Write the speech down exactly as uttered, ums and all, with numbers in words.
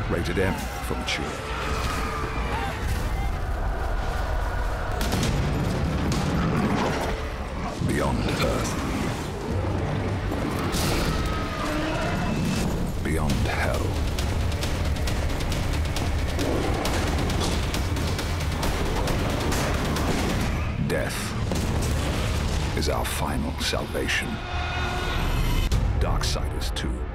Rated M for mature. Beyond Earth. Beyond hell. Death is our final salvation. Darksiders two.